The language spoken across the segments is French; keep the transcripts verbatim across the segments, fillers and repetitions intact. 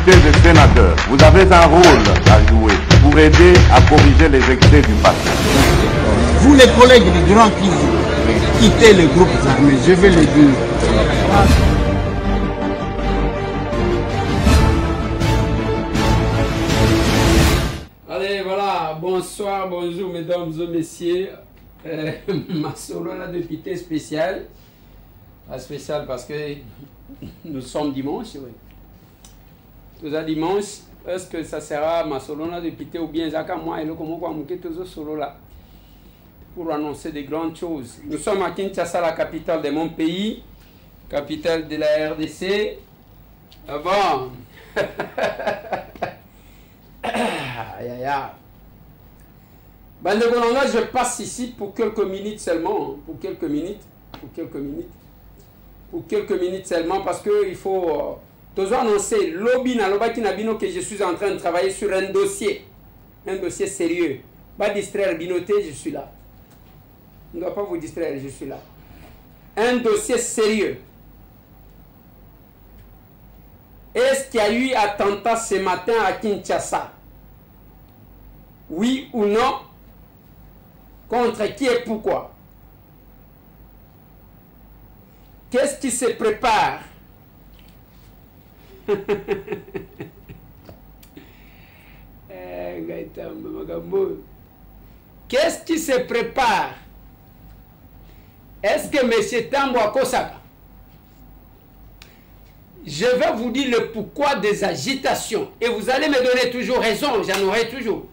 députés et sénateurs, vous avez un rôle à jouer pour aider à corriger les excès du passé. Vous les collègues du Grand qui quittez les groupes armés, je vais le dire. Allez, voilà, bonsoir, bonjour mesdames et messieurs. Euh, ma solo là, député spécial. Pas spécial parce que nous sommes dimanche, oui. Nous sommes dimanche. Est-ce que ça sera ma solo là, député ou bien Zaka moi et le comment quoi mouquer tous solo là pour annoncer des grandes choses. Nous sommes à Kinshasa, la capitale de mon pays, capitale de la R D C. Ah bon. Aïe aïe aïe. Ben, je passe ici pour quelques minutes seulement. Pour quelques minutes. Pour quelques minutes. Pour quelques minutes seulement parce qu'il faut. Euh, toujours annoncer lobby na loba kinabino que je suis en train de travailler sur un dossier. Un dossier sérieux. Pas distraire Binoté, je suis là. Je ne dois pas vous distraire, je suis là. Un dossier sérieux. Est-ce qu'il y a eu attentat ce matin à Kinshasa? Oui ou non? Contre qui et pourquoi? Qu'est-ce qui se prépare? Qu'est-ce qui se prépare? Est-ce que M. Tambo a Kosaka? Je vais vous dire le pourquoi des agitations. Et vous allez me donner toujours raison, j'en aurai toujours.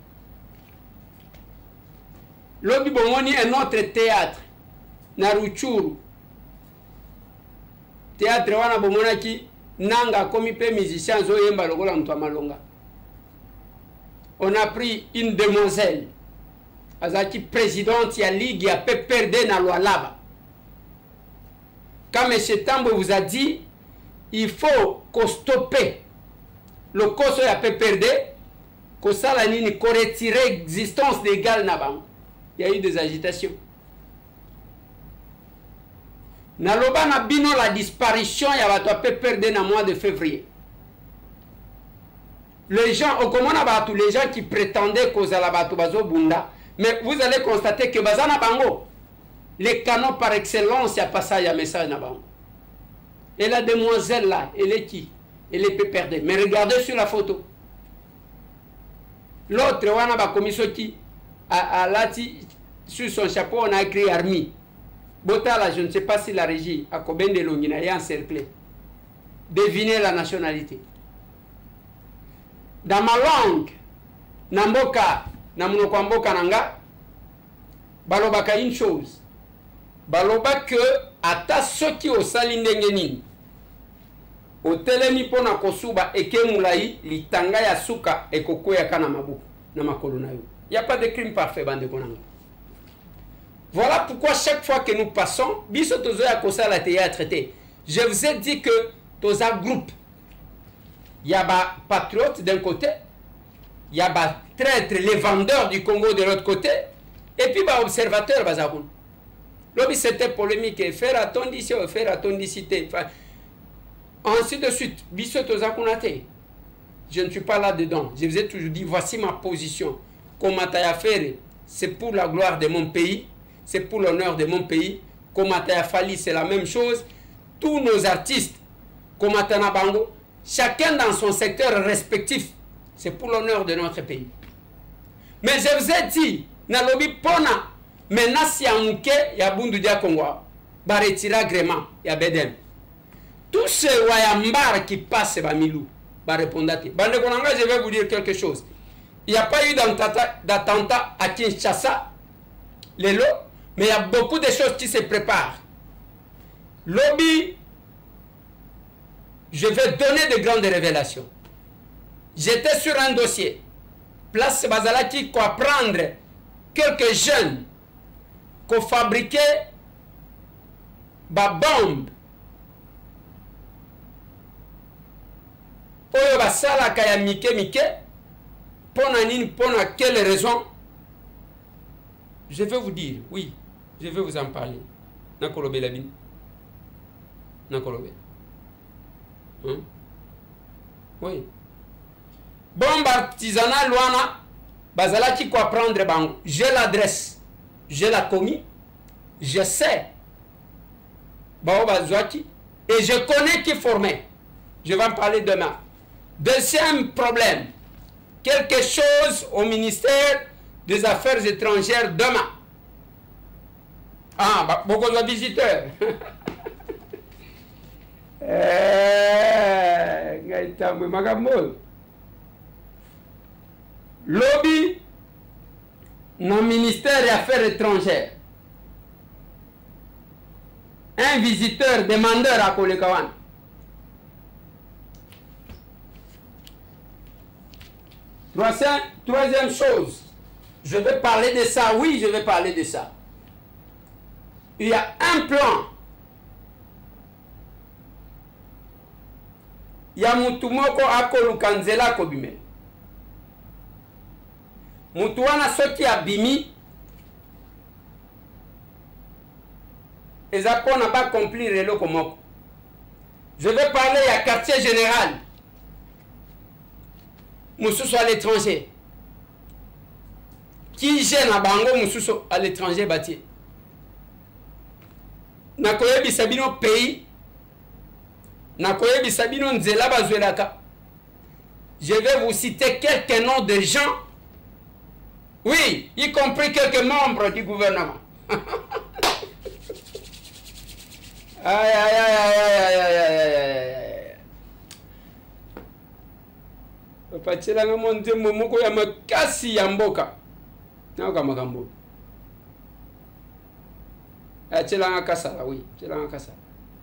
Lobby Bomoni est notre théâtre. Naruchuru. Théâtre wana Bomonaki. Nanga komi pe musicien zo yemba lokola mtu malonga. On a pris une demoiselle. Azaki présidente ya ligue ya pe perdre na Lualaba. Quand M. Tambo vous a dit, il faut qu'on stoppe le coso ya pe perdre, que ça la nini, qu'on retire l'existence légale na bango. Il y a eu des agitations. Naloba na bino la disparition ya bato pe perdre na mois de février. Les gens, au comment tous les gens qui prétendaient cause la bato bazo bunda, mais vous allez constater que bazana bango, les canons par excellence, il y a pas ça, il y a message na bango. Et la demoiselle là, elle est qui? Elle est peu perdue. Mais regardez sur la photo. L'autre, wana ba komisoti à lati sur son chapeau, on a écrit Army. Botala, je ne sais pas si la régie a combien de longina est encerclé. Devinez la nationalité. Dans ma langue, Namboka, Namunokwamboka Nanga, balobaka une chose. Baloba que ata soki o salindengeni o telemi pona kosuba ekemulai litanga ya suka ekokoya kana mabuku na makolo na yo. Il n'y a pas de crime parfait bande konanga. Voilà pourquoi chaque fois que nous passons, biso tozo ya kosa la théâtre traité. Je vous ai dit que toza groupe. Il y a ba patriotes d'un côté, il y a ba traîtres, les vendeurs du Congo de l'autre côté, et puis ba observateurs bazakoun. Lobby c'était polémique, faire attention d'ici, faire attention d'ici. Enfin, ainsi de suite, je ne suis pas là-dedans. Je vous ai toujours dit, voici ma position. Comment t'as fait, c'est pour la gloire de mon pays, c'est pour l'honneur de mon pays. Comment t'as fallu, c'est la même chose. Tous nos artistes, comment t'as bango, chacun dans son secteur respectif, c'est pour l'honneur de notre pays. Mais je vous ai dit, na lobby pona. Maintenant, si on a ya bundu dia Congo, ba retira agrément, ya bedem. Tous ces wayambar qui passent ba milou, ba répondate. Bande konanga, je vais vous dire quelque chose. Il n'y a pas eu d'attentat à Kinshasa, les lots, mais il y a beaucoup de choses qui se préparent. Lobby, je vais donner de grandes révélations. J'étais sur un dossier. Place Bazalaki, quoi prendre quelques jeunes qu'on fabriquait des bombes. Pour basala kaya mike mike, pour quelle raison? Je vais vous dire, oui, je vais vous en parler. Nakolobe Labine. Nakolobe. Hein? Oui. bombe artisanale wana bazalaki quoi prendre bango. J'ai l'adresse, j'ai la commis, je sais bao bazwaki et je connais qui formait. Je vais en parler demain. Deuxième problème, quelque chose au ministère des Affaires étrangères demain. Ah, bah, beaucoup de visiteurs. Lobby dans le ministère des Affaires étrangères. Un visiteur demandeur à Kolekawan. Troisième, troisième chose, je vais parler de ça, oui, je vais parler de ça. Il y a un plan. Il y a Moutoumoko Akolukanzela Kobime. Moutouana Soti Abimi. Et ça n'a pas accompli le Komoko. Je vais parler à quartier général. Moussousso à l'étranger. Qui gêne à Bango Moussousso à l'étranger bâti. Nakoye Bisabino pays. Nakoye Bisabino Nzela Bazuelaka. Je vais vous citer quelques noms de gens. Oui, y compris quelques membres du gouvernement. Aïe, aïe, aïe, aïe, aïe, aïe, aïe, aïe, aïe. Papa Tchelanga Monde Momoko ya makasi ya mboka. Naoka makambo. Tchelanga kasala, oui, Tchelanga kasala.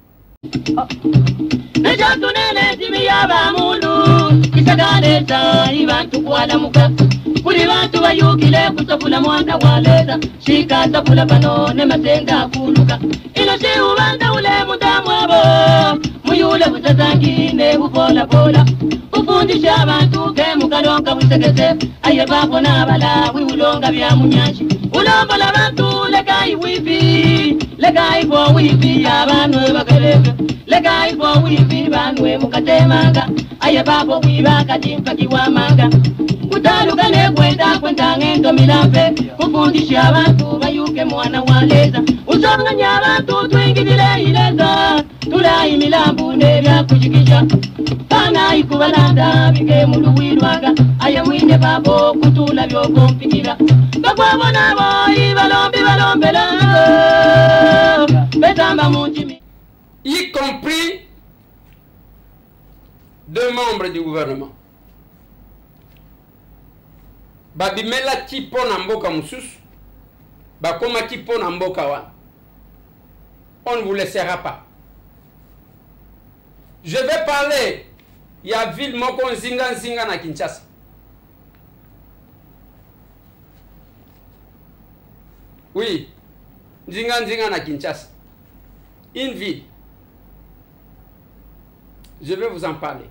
Neja tunene timi yaba mulu kisagane ta ibantu kwala muka kuli bantu bayukile kusafula mwanda waleza shika safula pano ne masenga kuluka ino si ubanda ule mudamu abo muyule butazangi ne bupola pola ufundisha abantu ke mukalonga wisekese aye babo nabala wiulonga bya munyanshi ulombola bantu lekai wifi lekai bo wifi abantu bakaleka lekai bo wifi banwe mukatemanga aye babo wiba katimpa kiwamanga kutaluka ne kwenda kwenda ngendo milambe kufundisha abantu bayuke mwana waleza usonganya abantu twingidile ileza tulayi milambu ne bya kujikisha kana ikubalanda bike muluwilwaga aye mwine babo kutula byokompikira bakwabo nabo ibalombi balombela betamba munjimi y compris deux membres du gouvernement. Babimela tipo na mboka mususu, bakoma tipo na mboka wa. On ne vous laissera pas. Je vais parler, il y a ville moko nzinga nzinga na Kinshasa. Oui, nzinga nzinga na Kinshasa. Une ville. Je vais vous en parler.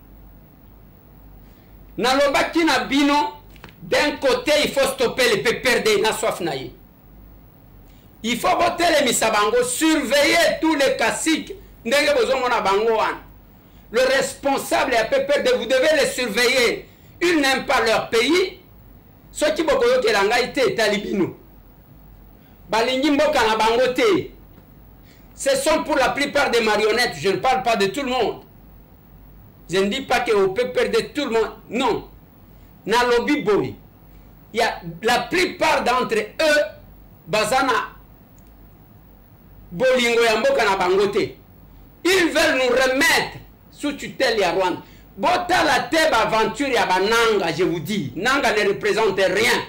Nalobaki na bino, d'un côté, il faut stopper les pépères de na soif naïe. Il faut voter les misabango, surveiller tous les caciques. Le responsable et pépère de vous devez les surveiller. Ils n'aiment pas leur pays. Ceux qui bokoyo kelanga ite talibino. Balingi mboka na bango te. Ce sont pour la plupart des marionnettes. Je ne parle pas de tout le monde. Je ne dis pas qu'on peut perdre tout le monde. Non. Na lobby boy. Il y a la plupart d'entre eux, bazana, bolingo ya mboka na bangote. Ils veulent nous remettre sous tutelle ya Rwanda. Bota la tebe aventure ya bananga, je vous dis. Nanga ne représente rien.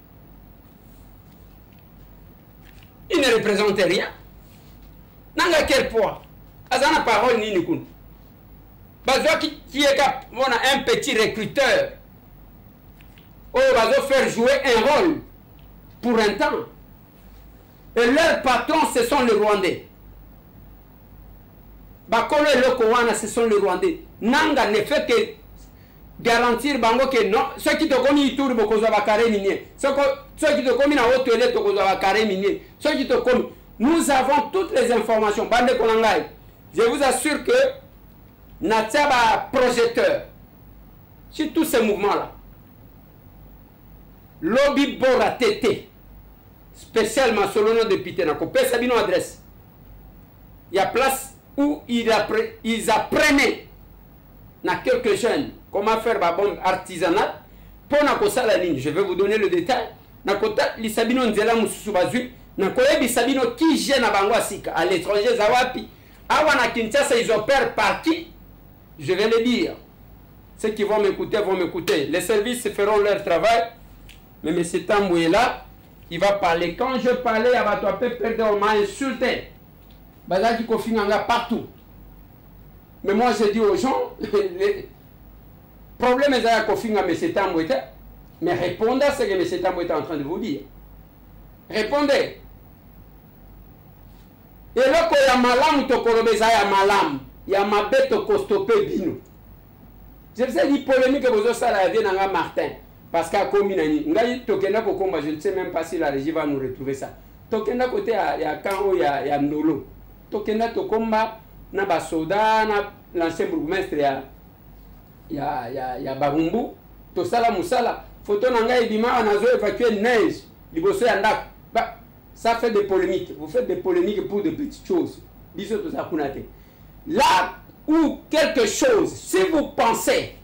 Il ne représente rien. Nanga quel poids? Azana parole ni nikun. Bazo qui est on a un petit recruteur. Oh, bazo faire jouer un rôle pour un temps. Et leurs patrons, ce sont les Rwandais. Bakolo et Lokowana, ce sont les Rwandais. Nanga ne fait que garantir bango que non. Ceux qui te connaissent, ils tournent beaucoup de bakare minier. Ceux qui te connaissent, na haute élève, beaucoup de bakare minier. Ceux qui te connaissent, nous avons toutes les informations. Bande Konangai. Je vous assure que Natsaba projecteur. sur tous ces mouvements-là. Lobby Bora Tété, spécialement selon nos députés, n'a coupé Sabino adresse. Il y a place où ils, appre ils apprenaient à quelques jeunes comment faire la bombe artisanale pour la ligne. Je vais vous donner le détail. Nakota li Sabino Nzela Mususu Bazui, Nakoyebi Sabino qui gêne à Bangwasika, à l'étranger Zawapi, Awana Kinshasa, ils opèrent par qui? Je vais le dire. Ceux qui vont m'écouter vont m'écouter. Les services feront leur travail. Mais M. Tambou est là. Il va parler. Quand je parlais, il va perdre, on m'a insulté. Bazaki Kofinanga partout. Mais moi, je dis aux gens, le problème est à Kofinga, M. Tambou était. Mais répondez à ce que M. Tambou est en train de vous dire. Répondez. Et là, quand il y a malam, il y a malam. Il y a ma bête au stopper bino. Je vous ai dit polémique que vous avez dit à Martin. Parce qu'à Kominani, je ne sais même pas si la régie va nous retrouver ça. Tokenda côté il y a Kango, il y a Ndolo. Tokenda Tokomba, na Basoda, na l'ancien bourgmestre, il y a il y a il y a Barumbu, Tosala Moussala. Photo nanga ibima on a évacué neige, liboso yandak. Bah ça fait des polémiques. Vous faites des polémiques pour de petites choses. Biso to ça kunate. Là où quelque chose, si vous pensez,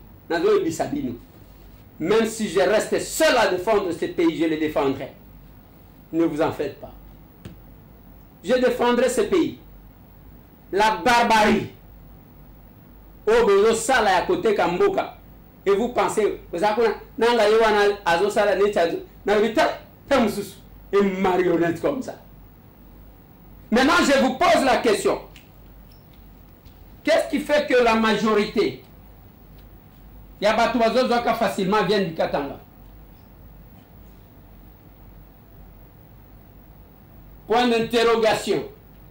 même si je reste seul à défendre ce pays, je le défendrai. Ne vous en faites pas. Je défendrai ce pays. La barbarie. Au besoin sala à côté Kamboka. Et vous pensez, vous avez une marionnette comme ça. Maintenant, je vous pose la question. Qu'est-ce qui fait que la majorité, Yabatuazo Zoka facilement vient du Katanga? Point d'interrogation.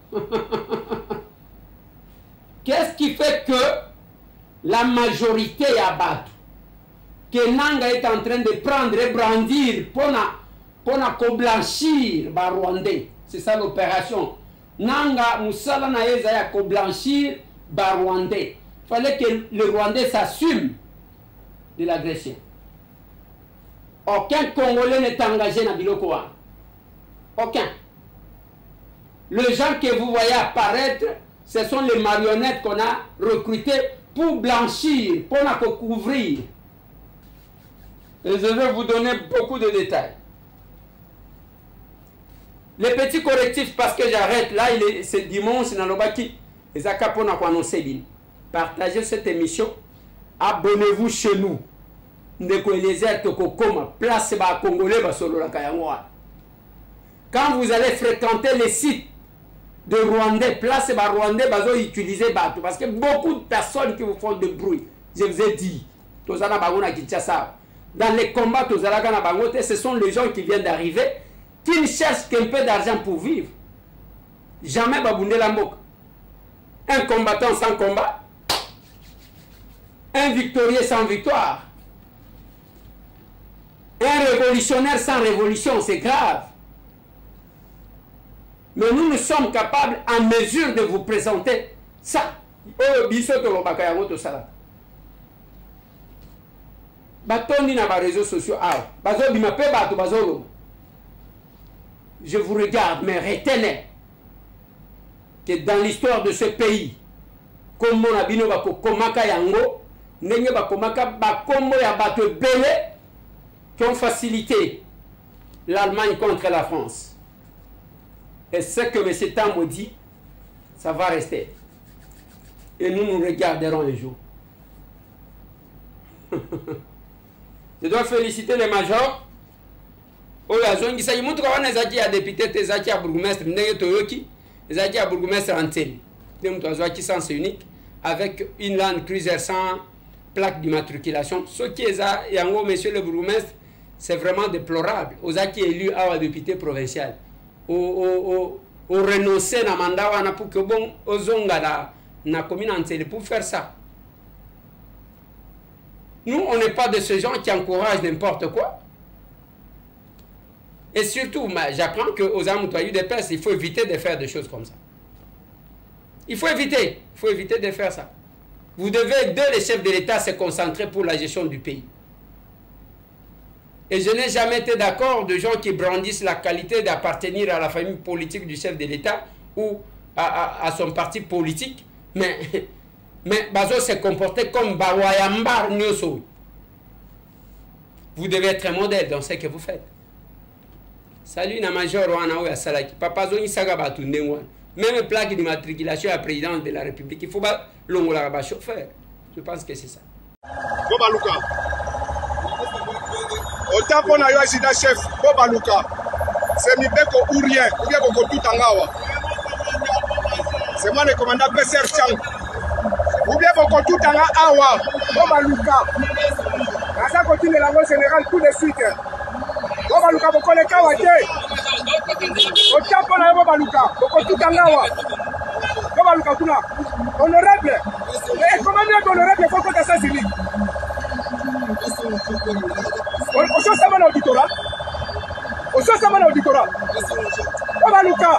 Qu'est-ce qui fait que la majorité Yabatu, que Nanga est en train de prendre et brandir pour pour blanchir les Rwandais? C'est ça l'opération. Nanga Moussala Naeza ya ko blanchir les Rwandais. Il fallait que le Rwandais s'assume de l'agression. Aucun Congolais n'est engagé dans Bilokoa. Aucun. Les gens que vous voyez apparaître, ce sont les marionnettes qu'on a recrutées pour blanchir, pour couvrir. Et je vais vous donner beaucoup de détails. Les petits correctifs, parce que j'arrête là, c'est dimanche dans le Baki. Les Akapona pour annoncer. Partagez cette émission. Abonnez-vous chez nous. Place Congolais. Quand vous allez fréquenter les sites de Rwandais, place Rwandais, utiliser Batou. Parce que beaucoup de personnes qui vous font de bruit, je vous ai dit, dans les combats, ce sont les gens qui viennent d'arriver, qui ne cherchent qu'un peu d'argent pour vivre. Jamais Baboundé Lambok. Un combattant sans combat, un victorieux sans victoire, un révolutionnaire sans révolution, c'est grave. Mais nous, nous sommes capables, en mesure de vous présenter ça. Oh, bisoto bakayamoto sala. Batondi na ba réseaux sociaux, ah, bazo bimape bato bazolo. Je vous regarde, mais retenez que dans l'histoire de ce pays, comme on a bino bako komaka yango, nenge bakomaka bakombo ya bato belé qui ont facilité l'Allemagne contre la France. Et ce que M. Tambou dit, ça va rester. Et nous nous regarderons un jour. Je dois féliciter les majors. Oyazo ça y montre qu'on a zaki à député, des zaki à bourgmestre, nenge toyoki, des zaki à bourgmestre Anteli. Des moutons qui sens unique avec une Land Cruiser sans plaque d'immatriculation. Ce qui est ça, et en gros, monsieur le bourgmestre, c'est vraiment déplorable. Aux zaki élus à député provincial. Au au au renoncer na mandat wana pour que bon ozonga na na commune Anteli pour faire ça. Nous, on n'est pas de ces gens qui encouragent n'importe quoi. Et surtout, j'apprends qu'aux amoutouayus des Perses, il faut éviter de faire des choses comme ça. Il faut éviter. Il faut éviter de faire ça. Vous devez aider les chefs de l'État à se concentrer pour la gestion du pays. Et je n'ai jamais été d'accord de gens qui brandissent la qualité d'appartenir à la famille politique du chef de l'État ou à, à, à son parti politique. Mais, mais Bazo s'est comporté comme Bawayambar Nyoso. Vous devez être un modèle dans ce que vous faites. Salut, na major wana ya salaki. Papa Zoni Saga Batu Ndengwan. Même plaque d'immatriculation à la présidence de la République. Il faut pas l'ongola ba chauffeur. Je pense que c'est ça. Boba Luka. Autant qu'on a eu un président chef, Boba Luka. C'est Mibeko ou rien. Ou bien Boko tout en Gawa. C'est moi le commandant Besser Chang. Ou bien Boko tout en Gawa. Boba Luka. Ça continue la voie générale tout de suite. Boba Luka Boko le Kawate. Autant qu'on a eu Boba Luka. Boko tout en Gawa. Boba Luka Tuna. Honorable. Et comment mieux honorable faut que ça s'y au sein de l'auditorat, au sein de l'auditorat, Boba Luka,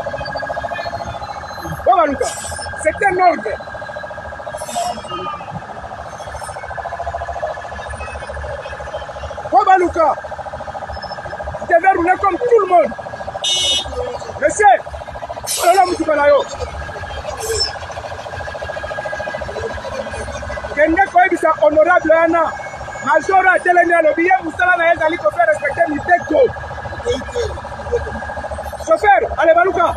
Boba Luka, c'est un ordre. Boba Luka, tu devais rouler comme tout le monde. Monsieur, oh là, monsieur Balayo. Kende Koebisa honorable Anna. Major a télé à l'objet, vous savez, vous allez faire respecter les textes. Chauffeur, allez, Baluka.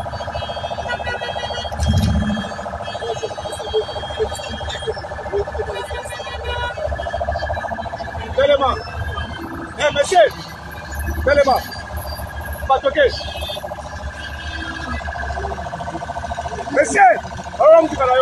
Téléma. Eh, monsieur. Téléma. Pas toquer. Monsieur. Alors, on dit pas là.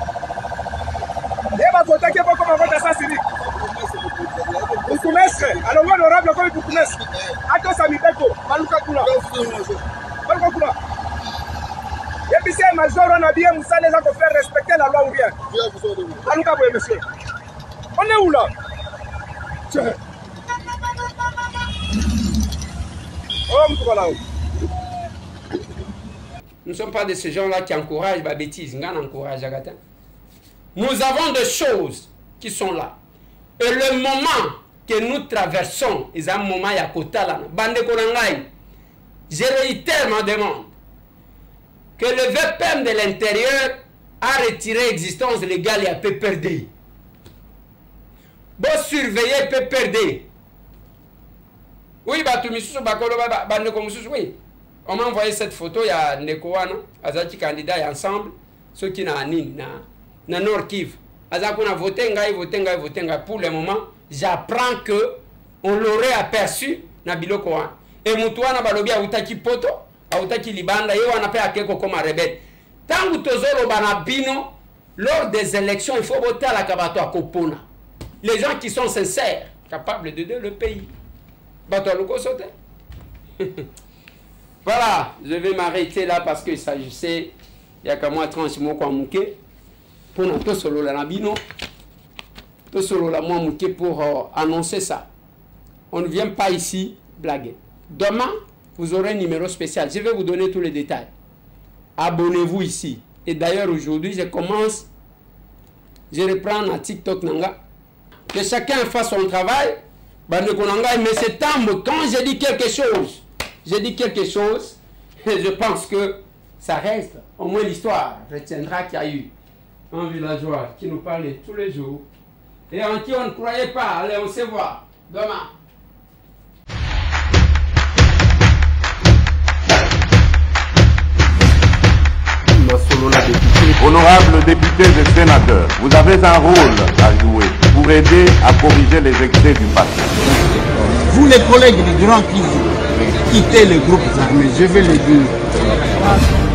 Et va voter qui va comme un vote assassiné. Bukumestre, alors honorable comme Bukumestre. Ato Samibeko, Baluka Kula. Baluka Kula. Et puis c'est major, on a bien Moussa les a fait faire respecter la loi ou rien. Baluka Boué, monsieur. On est où là? Oh, voilà. Nous ne sommes pas de ces gens-là qui encouragent la bêtise. Nous encourage Agata. Nous avons des choses qui sont là. Et le moment que nous traversons, c'est un moment à côté là. Bande Kolangai, je réitère ma demande que le V P M de l'intérieur a retiré l'existence légale et a P P R D. Bon surveiller P P R D. Oui, bah tu me suis bakolo bande comme oui. On m'a envoyé cette photo, il y a Nekoana, Azati candidat et ensemble, ceux qui n'ont ni na na Nord Kivu. Azakuna voté ngai voté ngai voté ngai. Pour le moment, j'apprends que on l'aurait aperçu na biloko wana. Et mutuana balobi a utaki poto, a utaki libanda yo wana pe akeko comme rebelle. Tangu tozolo bana bino lors des élections, il faut voter à la kabato à Kopona. Les gens qui sont sincères, capables d'aider le pays. Bato loko sauté. Voilà, je vais m'arrêter là parce qu'il s'agissait il y a qu'à moi transimo kwa muke. Pour notre solo la nabino, tout solo la moi muke pour euh, annoncer ça. On ne vient pas ici blaguer. Demain, vous aurez un numéro spécial. Je vais vous donner tous les détails. Abonnez-vous ici. Et d'ailleurs, aujourd'hui, je commence, je reprends un TikTok nanga. Que chacun fasse son travail. Mais c'est temps, quand je dis quelque chose, je dis quelque chose, et je pense que ça reste. Au moins l'histoire retiendra qu'il y a eu un villageois qui nous parlait tous les jours et en qui on ne croyait pas. Allez, on se voit demain. Honorables députés et sénateurs, vous avez un rôle à jouer pour aider à corriger les excès du passé. Vous les collègues du Grand Kivu, quittez les groupes armés, je vais le dire.